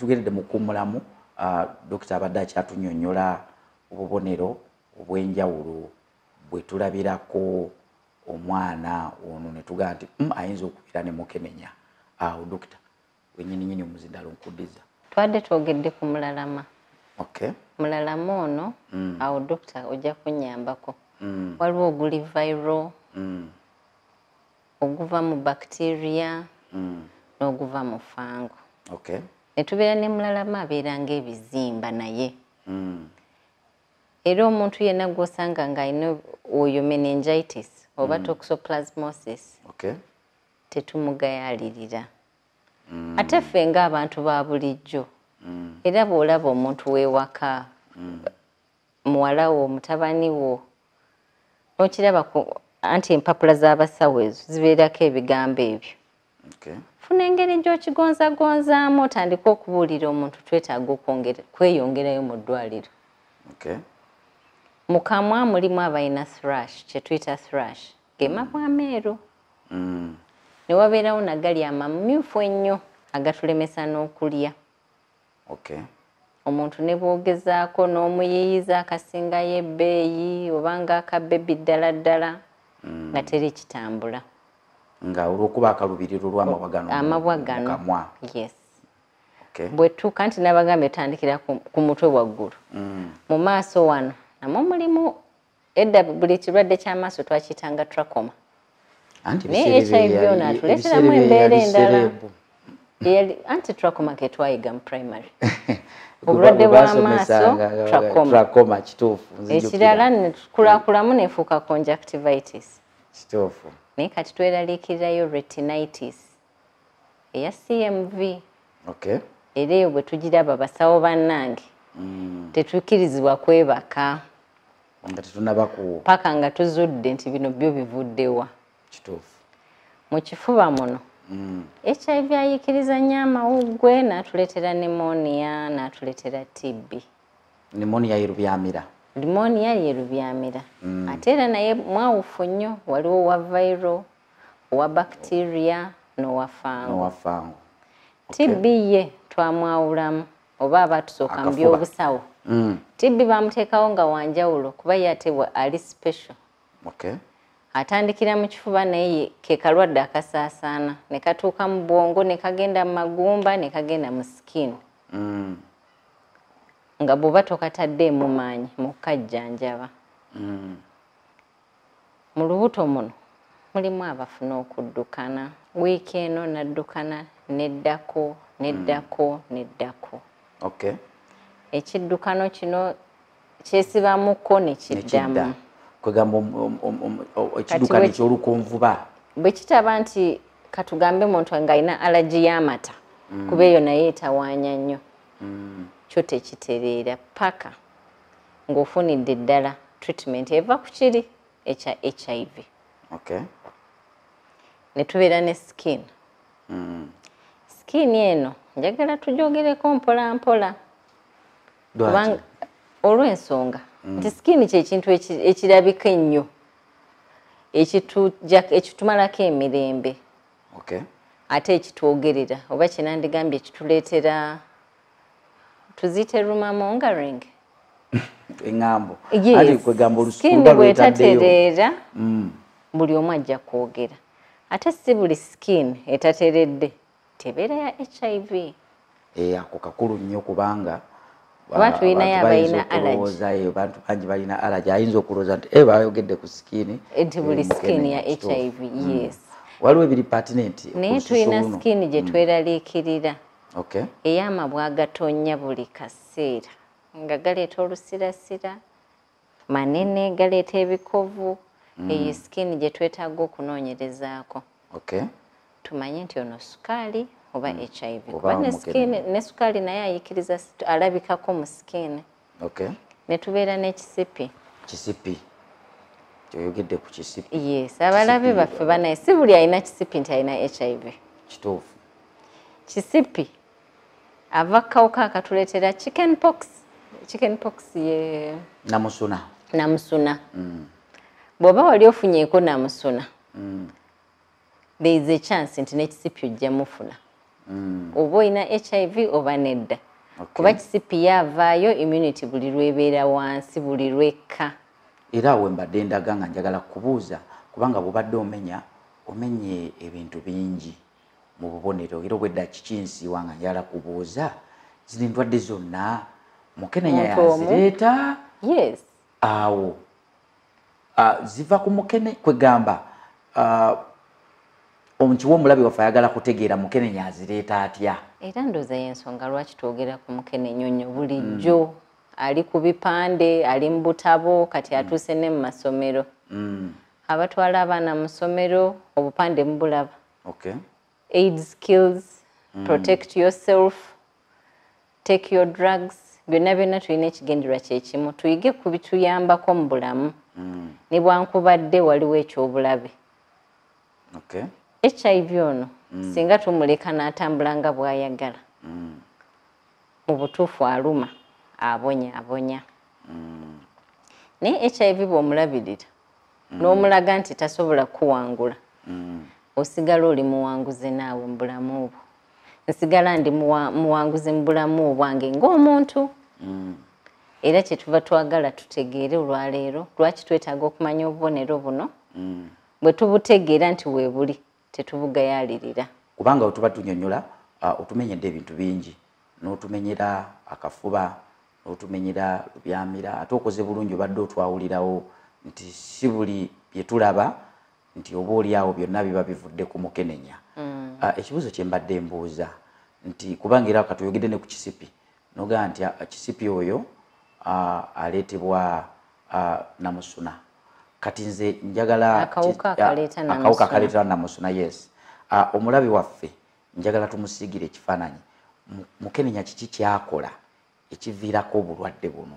tugeredde mu kumulamu dokita abadde akyatunyonnyola obubonero obw'enjawulo bwe tulabirako omwana ono ne tugaa nti ayinza okubeera ne Mukenenya. Awo dokita wennyininyini omuzindalo nkuddiza. Twadde twogedde ku mulalama. Okay. Mulalama ono awo dokita ojja kunnyambako. Waliwo oguli viral, oguva mu bacteria, n'oguva mu fango. Okay. Ne tubeera ne mulalama abeera ng'ebizimba naye. Era omuntu yenna gw'osanga ng'alina oyo meningitis oba toxoplasmosis, okay, tetumugayalirira. Ate ffe ng'abantu ba bulijjo, era bw'olaba omuntu w'ewaka, muwala wo, mutabani wo, n'okiraba anti empapula z'abasawo ezo zibeerako ebigambo ebyo. Okay. Funa engeri gy'okigonzagonzaamu otandika okubuulira omuntu twetaaga kweyongerayo mu ddwaliro. Okay. Mu kamwa mulimu abalina thrush, kye tuyita thrush, gemabwa ameeru. Ne wabeerawo nagali amamyufu ennyo agatulemesa n'okulya. Okay. Omuntu ne bw'ogezaako n'omuyiyiza akasingayo ebbeeyi oba ng'akabebi ddala ddala nga teri kitambula. Nga olw'okuba akalubiriro amabwa gano kamwa. Yes. Okay. Bwe tuuka nti nabagambye tandikira ku mutwe waggulu. Mu maaso wano namwo mulimu edda buli kirwadde ky'amaaso twakiyitanga trachoma. Naye HIV ono atuleeteramu embeera endala. Anti trachoma ke twayiga mu primary. Obulwadde bw'amaaso trachoma kituufu. Ekirala ne tukulakulamu nefuuka conjunctivitis. Kituufu. Naye kati tweraliikirirayo retinitis eya CMV. Okay. Era eyo bwe tugiraba basawo bannange tetukkirizibwa kwebaka nga tetunabaku paka nga tuzudde nti bino byo bivuddewa. Kituufu. Mu kifuba muno HIV ayiikiriza nnyo amawuggwe, n'atuleetera pneumonia, n'atuleetera TB. Pneumonia yerubyamira. Pneumonia yerubyamira. Ate era naye mwawufu nnyo, waliwo wa viral, owa bacteria, n'owa fango. TB ye twamwawulamu oba abatusooka mu by'obusawo. TB bamuteekawo nga wanjawulo kuba ye ate ali special. Okay. Atandikira mu kifuba naye ke kalwadde akasaasaana ne katuuka mu bwongo ne kagenda mu magumba ne kagenda mu skin. Nga bw'oba tokataddeemu maanyi mu kukajjanjaba. Mu lubuto muno mulimu abafuna okuddukana. Wiiki eno naddukana neddako. Okay. Ekiddukano kino kyesibamuko ne kiddamu. Kwegamba ekiddukano eky'olukonvuba. Bwe kitaba nti katugambe muntu ng'alina allergy y'amata kuba eyo naye etawaanya nnyo. Kyo tekitereera paka ng'ofunidde ddala treatment eva ku kiri ekya HIV. Okay. Ne tubeera ne skin. Skin eno njagala tugyogereko mpola mpola. Kubanga olw'ensonga nti skin ky'ekintu ekirabika ennyo ekitumalako emirembe. Okay. Ate ekitwogerera oba kinandigambye ekituleetera tuzite rumamongering. Engambo. Yes. Skin bw'etatereera buli omu ajja kwogera. Ate si buli skin etateredde tebeera ya HIV. Ako kakulu nnyo kubanga abantu tulinayo abalina allergy. Abantu bangi balina allergy. Ayinza okulowooza nti bayogedde ku skin. Nti buli skin ya HIV. Yes. Waliwo ebiri pertinent. Naye tulina skin gye tweraliikirira. Okay. Ey'amabwa agatonnya buli kaseera nga galeeta olusirasira, manene galeeta ebikovu. Eyo skin gye twetaaga okunoonyerezaako. Okay. Tumanye nti ono sukaali oba HIV. Kuba ne sukaali naye ayiikiriza alabikako mu skin. Okay. Ne tubeera n'ekisipi. Kisipi. Kyoyogedde ku kisipi. Yes, abalabe baffe banaye si buli alina kisipi nti alina HIV. Kituufu. Kisipi ava kawuka akatuleetera chickenpox. Chickenpox ye namusuna. Bw'oba wali ofunyeeko namusuna, there is a chance nti n'ekisipi ojja mufuna. oba oyina HIV oba nedda. Kuba kisipi yavaayo immunity buli lwebeera wansi buli lwekka. Era awo mbadde ndaga nga njagala kubuuza kubanga bw'obadde omenye ebintu bingi mu bubonero era obwedda kikinsiiwa nga njagala kubuuza zino endwadde zonna Mukenenya yazireeta? Yes. Awo ziva ku Mukene kwegamba omukiwa omulabi waffe ayagala kutegeera Mukenenya azireeta atya? Era ndooza y'ensonga lwaki twogera ku Mukenenya bulijjo ali ku bipande ali mu butabo kati atuuse ne mu masomero. Abatwala abaana mu ssomero obupande mubulaba. Aid skills, protect yourself, take your drugs. Byonna byonna tulina ekigendererwa kyekimu tuyige ku bituyambako mu bulamu. Ne bwankubadde waliwo ekyobulabe. HIV ono singa tumuleka n'atambula nga bw'ayagala mu butuufu aluma abonya. Naye HIV bw'omulabirira n'omulaga nti tasobola kuwangula osigala oli muwanguzi naawe mu bulamu obwo. Nsigala ndi muwanguzi mu bulamu obwange ng'omuntu. Era kyetuva twagala tutegeere olwaleero lwaki twetaaga okumanya obubonero buno bwe tubutegeera nti weebuli tetubugayaalirira. Kubanga otuba tunyonnyola otumenyedde ebintu bingi n'otumenyera akafuba n'otumenyera lubyamira ate okoze bulungi obadde otwawulirawo nti si buli bye tulaba nti oba oli awo byonna biba bivudde ku Mukenenya. Ekibuuzo kye mbadde mbuuza nti kubanga era katuyogedde ne ku kisipi nogaa nti kisipi oyo aleetebwa namusuna. Kati nze njagala akawuka akaleeta namusuna. Yes. Omulabi waffe njagala tumusiigire ekifaananyi Mukenenya kiki kyakola ekiviirako obulwadde buno?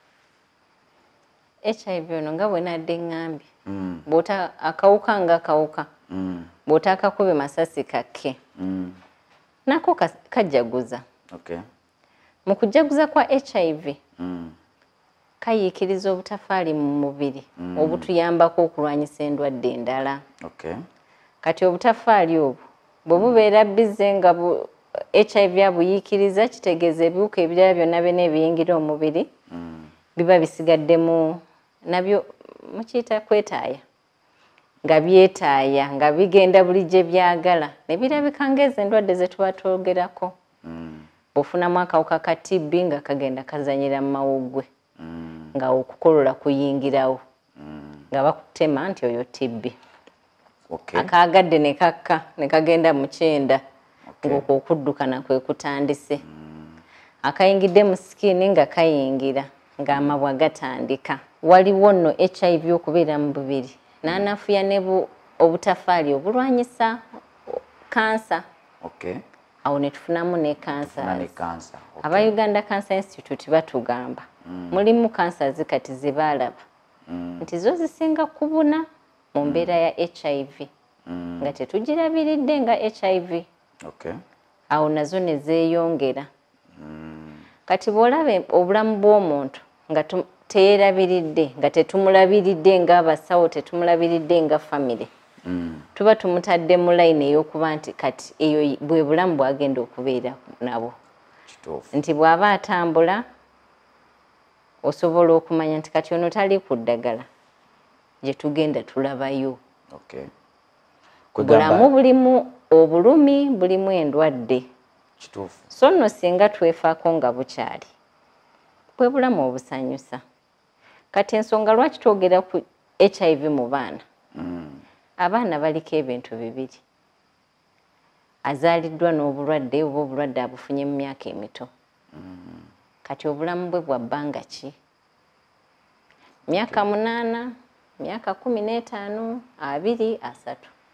HIV ono nga bwe nadde ngambye bw'ota akawuka nga akawuka bw'otaakakube masasi kakke nako kajjaguza. Mu kujjaguza kwa HIV kayiikiriza obutafaali mu mubiri obutuyambako okulwanyisa endwadde endala. Kati obutafaali obwo bwe bubeera bizze nga HIV abuyiikiriza kitegeeza ebiwuka ebirala byonna byonna ebiyingira omubiri biba bisigaddemu nabyo mukiyita kwetaaya nga byetaaya nga bigenda buli gye byagala ne birabika ng'ezo endwadde ze tuba twogerako. Bw'ofunamu akawuka ka TB nga kagenda kazanyira mu mawuggwe nga okukolola kuyingirawo nga bakutema nti oyo TB. Akaagadde ne kakka ne kagenda mu kyenda ng'okwo okuddukana kwe kutandise. Akayingidde mu sikini nga kayingira ng'amabwa gatandika. Waliwo nno HIV okubeera mu bubiri n'anafuya ne obutafaali obulwanyisa kansa. Awo ne tufunamu ne kansa. Aba Uganda Cancer Institute batugamba mulimu kansa zikati ze baalaba nti zo zisinga kubuna mu mbeera ya HIV nga tetugirabiridde nga HIV. Awo nazo ne zeeyongera. Kati bw'olaba obulamu bw'omuntu nga teerabiridde nga tetumulabiridde ng'abasawo tetumulabiridde nga famire tuba tumutadde mu layini ey'okuba nti kati eyo bwe bulamu bwagenda okubeera nabo. Nti bw'aba atambula osobola okumanya nti kati ono tali ku ddagala gye tugenda tulabayo. Bulamu bulimu obulumi bulimu endwadde. So nno singa twefaako nga bukyali bwe bulamu obusanyusa. Kati ensonga lwaki twogera ku HIV mu baana abaana baliko ebintu bibiri. Azaaliddwa n'obulwadde oba obulwadde abufunye mu myaka emito. Kati obulamu bwe bwa bbanga ki? Myaka 8, myaka 15, 20, 30.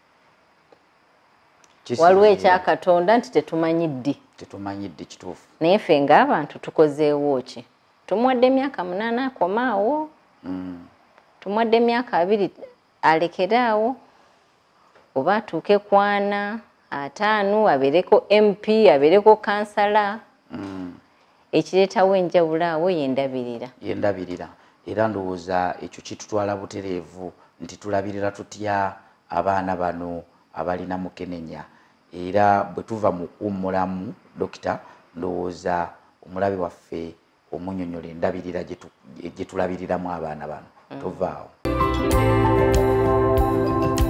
Waliwo ekyakatonda nti tetumanyiddi. Kituufu. Naye ffe ng'abantu tukozeewo ki? Tumuwadde emyaka 8 akomaawo. Tumuwadde emyaka 2 alekeraawo. Oba atuuke ku 4, 5 abeereko MP abeereko kansala. Ekireetawo enjawulo awo yendabirira. Era ndowooza ekyo kitutwala butereevu nti tulabirira tutya abaana bano abalina Mukenenya. era bwe tuva mu kuwummulamu dokita ndowooza omulabe waffe omunyonyola endabirira gye tulabiriramu abaana bano tovaawo.